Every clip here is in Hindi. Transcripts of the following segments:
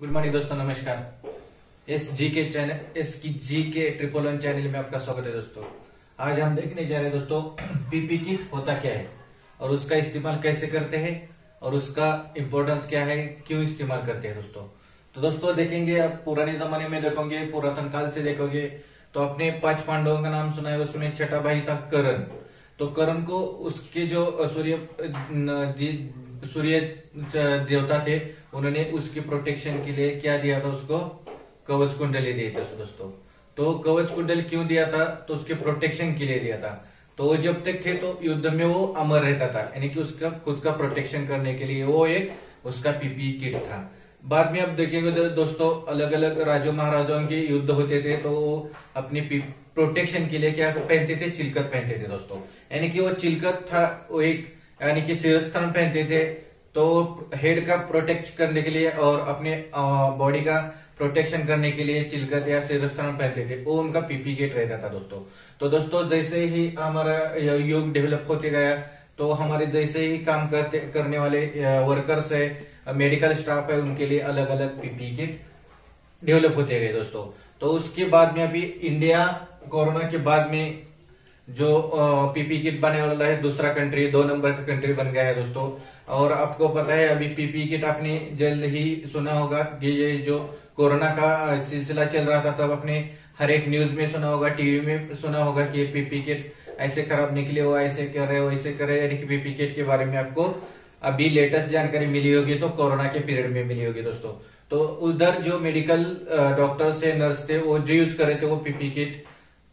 गुड मॉर्निंग दोस्तों, नमस्कार। एस की जी के 111 चैनल में आपका स्वागत है दोस्तों। आज हम देखने जा रहे हैं दोस्तों पीपी किट होता क्या है और उसका इस्तेमाल कैसे करते हैं और उसका इम्पोर्टेंस क्या है, क्यों इस्तेमाल करते हैं दोस्तों। तो दोस्तों देखेंगे, आप पुराने जमाने में देखोगे, पुरातन काल से देखोगे तो अपने 5 पांडवों का नाम सुना है, उसमें छठा भाई था कर्ण। तो कर्ण को उसके जो सूर्य देवता थे, उन्होंने उसके प्रोटेक्शन के लिए क्या दिया था, उसको कवच कुंडली दी थी दोस्तों। तो कवच कुंडल क्यों दिया था, तो उसके प्रोटेक्शन के लिए दिया था। तो वो जब तक थे तो युद्ध में वो अमर रहता था, यानी कि उसका खुद का प्रोटेक्शन करने के लिए वो एक उसका पीपी किट था। बाद में अब देखेंगे दोस्तों, अलग अलग राजों महाराजाओं के युद्ध होते थे तो वो अपनी प्रोटेक्शन के लिए क्या पहनते थे, चिलकत पहनते थे दोस्तों। यानी कि वो चिलकत था, वो एक यानी कि शिरस्त्राण पहनते थे, तो हेड का प्रोटेक्ट करने के लिए और अपने बॉडी का प्रोटेक्शन करने के लिए चिलकत या शिरस्त्राण पहनते थे, वो उनका पीपी किट रहता था दोस्तों। तो दोस्तों जैसे ही हमारा युग डेवलप होते गया, तो हमारे जैसे ही काम करने वाले वर्कर्स है, मेडिकल स्टाफ है, उनके लिए अलग अलग पीपी किट डेवलप होते गए दोस्तों। तो उसके बाद में अभी इंडिया कोरोना के बाद में जो पीपी किट बनने वाला है, दूसरा कंट्री, 2 नंबर का कंट्री बन गया है दोस्तों। और आपको पता है अभी पीपी किट आपने जल्द ही सुना होगा कि ये जो कोरोना का सिलसिला चल रहा था, तब आपने हर एक न्यूज में सुना होगा, टीवी में सुना होगा कि पीपी किट ऐसे खराब निकले, वो ऐसे कर रहे, वैसे कर रहे। यानी कि पीपी किट के बारे में आपको अभी लेटेस्ट जानकारी मिली होगी, तो कोरोना के पीरियड में मिली होगी दोस्तों। तो उधर जो मेडिकल डॉक्टर्स थे, नर्स थे, वो जो यूज कर रहे थे वो पीपी किट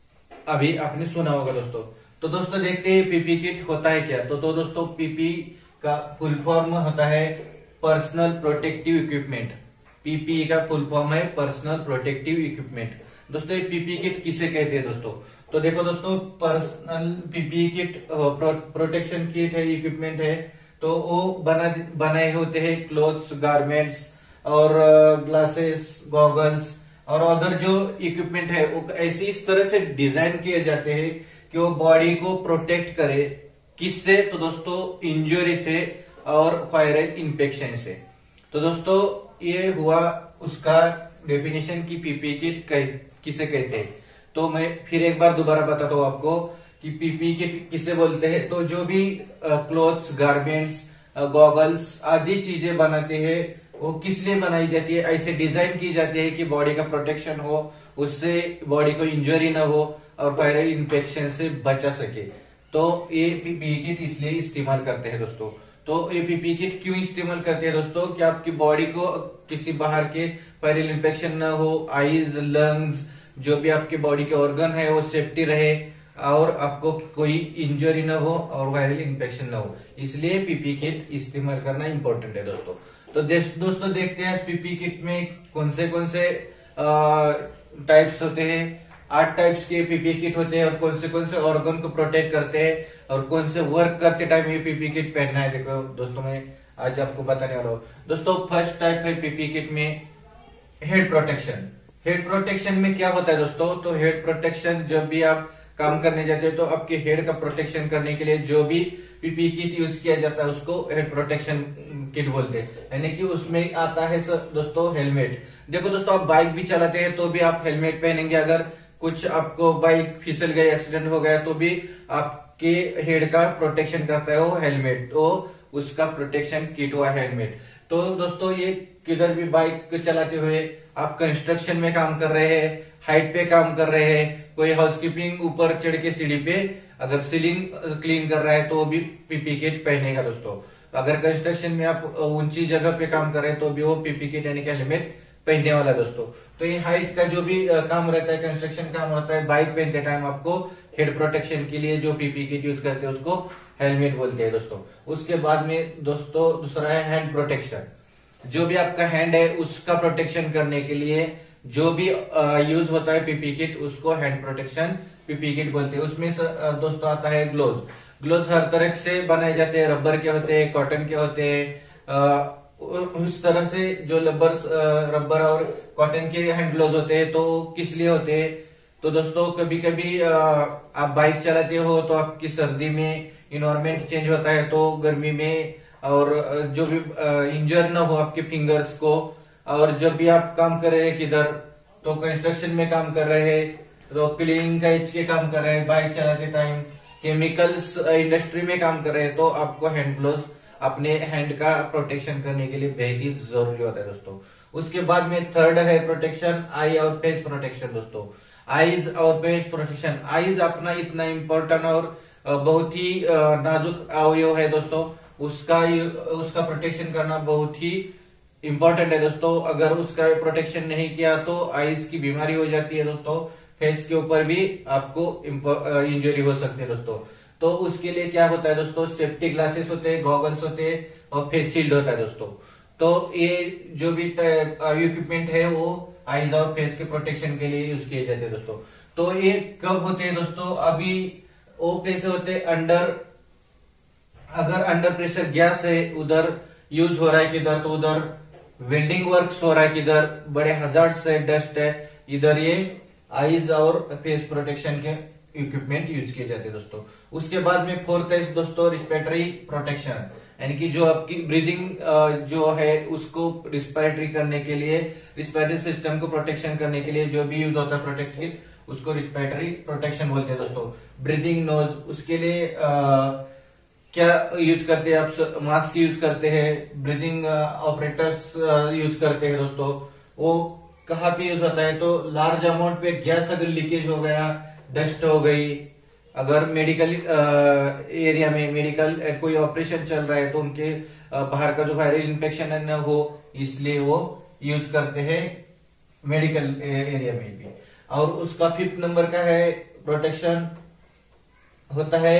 अभी आपने सुना होगा दोस्तों। तो दोस्तों देखते हैं पीपी किट होता है क्या। तो दोस्तों पीपी का फुल फॉर्म होता है पर्सनल प्रोटेक्टिव इक्विपमेंट। पीपी का फुल फॉर्म है पर्सनल प्रोटेक्टिव इक्विपमेंट। दोस्तों ये पीपी किट किसे कहते हैं दोस्तों, तो देखो दोस्तों, personal P P kit protection kit है, इक्विपमेंट है। तो वो बनाए होते हैं क्लोथ्स, गारमेंट्स और ग्लासेस, गॉगल्स और अदर जो इक्विपमेंट है, वो ऐसी इस तरह से डिजाइन किए जाते हैं कि वो बॉडी को प्रोटेक्ट करे। किससे, तो दोस्तों इंजरी से और वायरल इन्फेक्शन से। तो दोस्तों ये हुआ उसका डेफिनेशन की पीपी किट किसे कहते हैं। तो मैं फिर एक बार दोबारा बताता हूँ आपको कि पीपी किट किसे बोलते हैं। तो जो भी क्लोथ्स, गारमेंट्स, गॉगल्स आदि चीजें बनाते हैं, वो किस लिए बनाई जाती है, ऐसे डिजाइन की जाती है कि बॉडी का प्रोटेक्शन हो, उससे बॉडी को इंजरी ना हो और वायरल इन्फेक्शन से बचा सके। तो ये पीपी किट इसलिए इस्तेमाल करते हैं दोस्तों। तो ये पीपी किट क्यों इस्तेमाल करते हैं दोस्तों, कि आपकी बॉडी को किसी बाहर के वायरल इन्फेक्शन ना हो, आईज, लंग्स, जो भी आपके बॉडी के ऑर्गन है वो सेफ्टी रहे और आपको कोई इंजरी ना हो और वायरल इन्फेक्शन ना हो, इसलिए पीपी किट इस्तेमाल करना इंपॉर्टेंट है दोस्तों। तो दोस्तों देखते हैं पीपी किट में कौन से टाइप्स होते हैं। 8 टाइप्स के पीपी किट होते हैं और कौन से ऑर्गन को प्रोटेक्ट करते हैं और कौन से वर्क करते टाइम ये पीपी किट पहनना है। देखो दोस्तों, मैं आज आपको बताने वाला हूँ दोस्तों। फर्स्ट टाइप है पीपी किट में हेड प्रोटेक्शन। हेड प्रोटेक्शन में क्या होता है दोस्तों, तो हेड प्रोटेक्शन जब भी आप काम करने जाते हैं तो आपके हेड का प्रोटेक्शन करने के लिए जो भी पीपी किट यूज किया जाता है उसको हेड प्रोटेक्शन किट बोलते हैं। यानी कि उसमें आता है दोस्तों हेलमेट। देखो दोस्तों, आप बाइक भी चलाते हैं तो भी आप हेलमेट पहनेंगे। अगर कुछ आपको बाइक फिसल गई, एक्सीडेंट हो गया, तो भी आपके हेड का प्रोटेक्शन करता है वो हेलमेट। तो उसका प्रोटेक्शन किट हुआ हेलमेट। तो दोस्तों ये किधर भी बाइक चलाते हुए, आप कंस्ट्रक्शन में काम कर रहे हैं, हाइट पे काम कर रहे हैं, कोई हाउसकीपिंग ऊपर चढ़ के सीढ़ी पे अगर सीलिंग क्लीन कर रहा है तो भी पीपी किट पहनेगा दोस्तों। अगर कंस्ट्रक्शन में आप ऊंची जगह पे काम कर रहे हैं तो भी वो पीपी किट यानी कि हेलमेट पहनने वाला दोस्तों। तो ये हाइट का जो भी काम रहता है, कंस्ट्रक्शन काम रहता है, बाइक पहनते टाइम आपको हेड प्रोटेक्शन के लिए जो पीपी किट यूज करते हैं उसको हेलमेट बोलते हैं दोस्तों। उसके बाद में दोस्तों दूसरा है हैंड प्रोटेक्शन। जो भी आपका हैंड है उसका प्रोटेक्शन करने के लिए जो भी यूज होता है पीपी किट, उसको हैंड प्रोटेक्शन पीपी किट बोलते हैं। उसमें दोस्तों आता है ग्लोव्स। ग्लोव्स हर तरह से बनाए जाते हैं, रबर के होते हैं, कॉटन के होते हैं। उस तरह से जो रबर और कॉटन के हैंड ग्लोव्स होते हैं, तो किस लिए होते हैं, तो दोस्तों कभी कभी आप बाइक चलाते हो तो आपकी सर्दी में इन्वायरमेंट चेंज होता है, तो गर्मी में और जो भी इंजर ना हो आपके फिंगर्स को, और जब भी आप काम कर रहे हैं किधर, तो कंस्ट्रक्शन में काम कर रहे हैं, तो क्लीनिंग का एच के काम कर रहे हैं, बाइक चलाते टाइम, केमिकल्स इंडस्ट्री में काम कर रहे हैं, तो आपको हैंड ग्लोव्स अपने हैंड का प्रोटेक्शन करने के लिए बेहद ही जरूरी होता है दोस्तों। उसके बाद में थर्ड है प्रोटेक्शन आई और फेस प्रोटेक्शन दोस्तों। आईज और फेस प्रोटेक्शन, आईज अपना इतना इम्पोर्टेंट और बहुत ही नाजुक अवयव है दोस्तों, उसका प्रोटेक्शन करना बहुत ही इम्पोर्टेंट है दोस्तों। अगर उसका प्रोटेक्शन नहीं किया तो आईज की बीमारी हो जाती है दोस्तों, फेस के ऊपर भी आपको इंजरी हो सकती है दोस्तों। तो उसके लिए क्या होता है दोस्तों, सेफ्टी ग्लासेस होते हैं, गॉगल्स होते हैं और फेस शील्ड होता है दोस्तों। तो ये जो भी इक्विपमेंट है वो आईज और फेस के प्रोटेक्शन के लिए यूज किए जाते हैं दोस्तों। तो ये कब होते हैं दोस्तों, अभी वो कैसे होते हैं, अगर अंडर प्रेशर गैस है, उधर यूज हो रहा है किधर, तो उधर वेल्डिंग वर्क्स हो रहा है किधर, बड़े हजार्ड्स है, डस्ट है, इधर ये आईज और फेस प्रोटेक्शन के इक्विपमेंट यूज किए जाते हैं दोस्तों। उसके बाद में फोर्थ है दोस्तों रिस्पिरेटरी प्रोटेक्शन, यानी कि जो आपकी ब्रीदिंग जो है उसको रिस्पिरेटरी करने के लिए, रिस्पिरेटरी सिस्टम को प्रोटेक्शन करने के लिए जो भी यूज होता है प्रोटेक्ट किट, उसको रिस्पिरेटरी प्रोटेक्शन बोलते हैं दोस्तों। ब्रीदिंग नोज, उसके लिए क्या यूज करते हैं आप, मास्क यूज करते हैं, ब्रीदिंग ऑपरेटर्स यूज करते हैं दोस्तों। वो कहाँ पे यूज होता है, तो लार्ज अमाउंट पे गैस अगर लीकेज हो गया, डस्ट हो गई, अगर मेडिकल एरिया में मेडिकल कोई ऑपरेशन चल रहा है तो उनके बाहर का जो वायरल इन्फेक्शन है न हो, इसलिए वो यूज करते हैं मेडिकल एरिया में भी। और उसका 5th नंबर का है प्रोटेक्शन होता है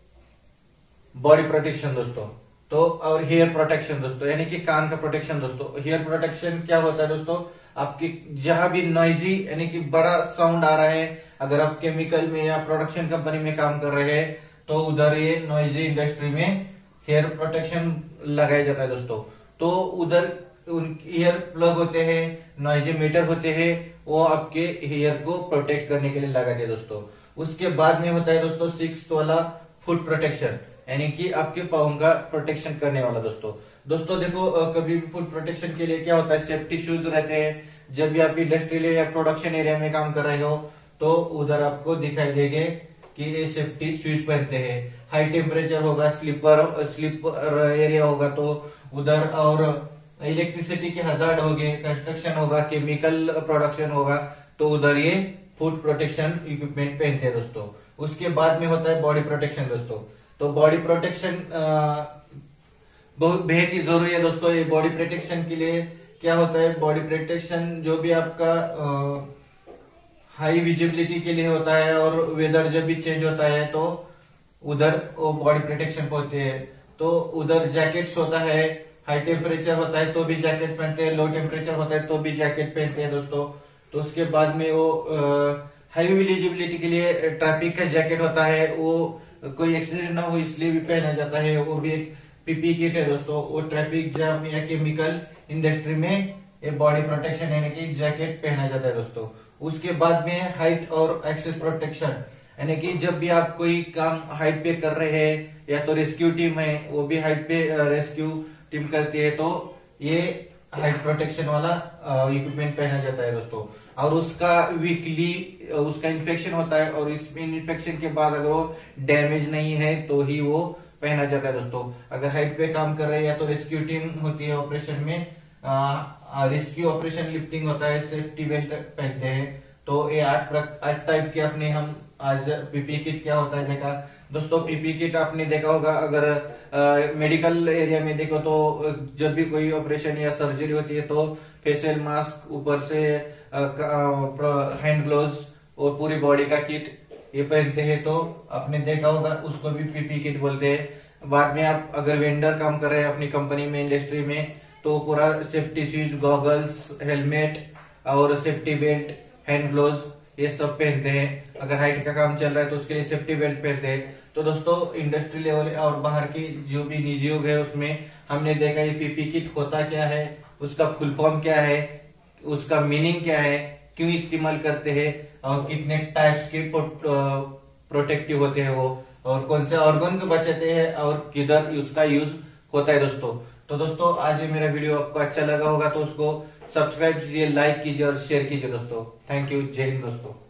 बॉडी प्रोटेक्शन दोस्तों। तो और हेयर प्रोटेक्शन दोस्तों, यानी कि कान का प्रोटेक्शन दोस्तों। हेयर प्रोटेक्शन क्या होता है दोस्तों, आपकी जहां भी नॉइजी यानी कि बड़ा साउंड आ रहा है, अगर आप केमिकल में या प्रोडक्शन कंपनी में काम कर रहे हैं तो उधर ये नॉइजी इंडस्ट्री में हेयर प्रोटेक्शन लगाया जाता है दोस्तों। तो उधर ईयर प्लग होते हैं, नॉइजी मीटर होते हैं, वो आपके हेयर को प्रोटेक्ट करने के लिए लगाते हैं दोस्तों। उसके बाद में होता है दोस्तों 6th वाला फुट प्रोटेक्शन, यानी कि आपके पाँव का प्रोटेक्शन करने वाला दोस्तों। दोस्तों देखो कभी भी फुट प्रोटेक्शन के लिए क्या होता है, सेफ्टी शूज रहते हैं। जब भी आप इंडस्ट्रियल या प्रोडक्शन एरिया में काम कर रहे हो तो उधर आपको दिखाई देंगे कि ये सेफ्टी शूज पहनते हैं। हाई टेम्परेचर होगा, स्लीपर एरिया होगा तो उधर, और इलेक्ट्रिसिटी के हजार्ड होंगे, कंस्ट्रक्शन होगा, केमिकल प्रोडक्शन होगा, तो उधर ये फुट प्रोटेक्शन इक्विपमेंट पहनते हैं दोस्तों। उसके बाद में होता है बॉडी प्रोटेक्शन दोस्तों। तो बॉडी प्रोटेक्शन बहुत बेहद ही जरूरी है दोस्तों। ये बॉडी प्रोटेक्शन के लिए क्या होता है, बॉडी प्रोटेक्शन जो भी आपका हाई विजिबिलिटी के लिए होता है, और वेदर जब भी चेंज होता है तो उधर वो बॉडी प्रोटेक्शन होते हैं। तो उधर जैकेट्स होता है, हाई टेम्परेचर होता है तो भी जैकेट पहनते हैं, लो टेम्परेचर होता है तो भी जैकेट पहनते हैं दोस्तों। तो उसके बाद में वो हाई विजिबिलिटी के लिए ट्रैफिक का जैकेट होता है, वो कोई एक्सीडेंट ना हो इसलिए भी पहना जाता है, वो भी एक पीपी किट है दोस्तों। वो ट्रैफिक जाम या केमिकल इंडस्ट्री में ये बॉडी प्रोटेक्शन यानी कि जैकेट पहना जाता है दोस्तों। उसके बाद में हाइट और एक्सेस प्रोटेक्शन, यानी कि जब भी आप कोई काम हाइट पे कर रहे हैं, या तो रेस्क्यू टीम है वो भी हाइट पे रेस्क्यू टीम करती है, तो ये हाइट प्रोटेक्शन वाला इक्विपमेंट पहना जाता है दोस्तों। और उसका वीकली उसका इन्फेक्शन होता है, और इस इन्फेक्शन के बाद अगर वो डैमेज नहीं है तो ही वो पहना जाता है दोस्तों। अगर हाइट पे काम कर रहे हैं या तो रेस्क्यू टीम होती है ऑपरेशन में, रेस्क्यू ऑपरेशन लिफ्टिंग होता है, सेफ्टी बेल्ट पहनते हैं। तो ये 8 टाइप के अपने हम आज पीपी किट क्या होता है देखा दोस्तों। पीपी किट आपने देखा होगा, अगर मेडिकल एरिया में देखो तो जब भी कोई ऑपरेशन या सर्जरी होती है तो फेशियल मास्क, ऊपर से हैंड ग्लोव्स और पूरी बॉडी का किट ये पहनते हैं, तो आपने देखा होगा, उसको भी पीपी किट बोलते हैं। बाद में आप अगर वेंडर काम कर रहे हैं अपनी कंपनी में, इंडस्ट्री में, तो पूरा सेफ्टी शूज, गॉगल्स, हेलमेट और सेफ्टी बेल्ट, हैंड ग्लोव्स ये सब पहनते हैं। अगर हाइट का काम चल रहा है तो उसके लिए सेफ्टी बेल्ट पहनते हैं। तो दोस्तों इंडस्ट्री लेवल और बाहर की जो भी निजी योग है उसमें हमने देखा ये पीपी किट होता क्या है, उसका फुल फॉर्म क्या है, उसका मीनिंग क्या है, क्यों इस्तेमाल करते हैं, और कितने टाइप्स के प्रोटेक्टिव होते हैं वो, और कौन से ऑर्गन को बचाते हैं, और किधर उसका यूज होता है दोस्तों। तो दोस्तों आज ये मेरा वीडियो आपको अच्छा लगा होगा तो उसको सब्सक्राइब कीजिए, लाइक कीजिए और शेयर कीजिए दोस्तों। Thank you. जय हिंद दोस्तों।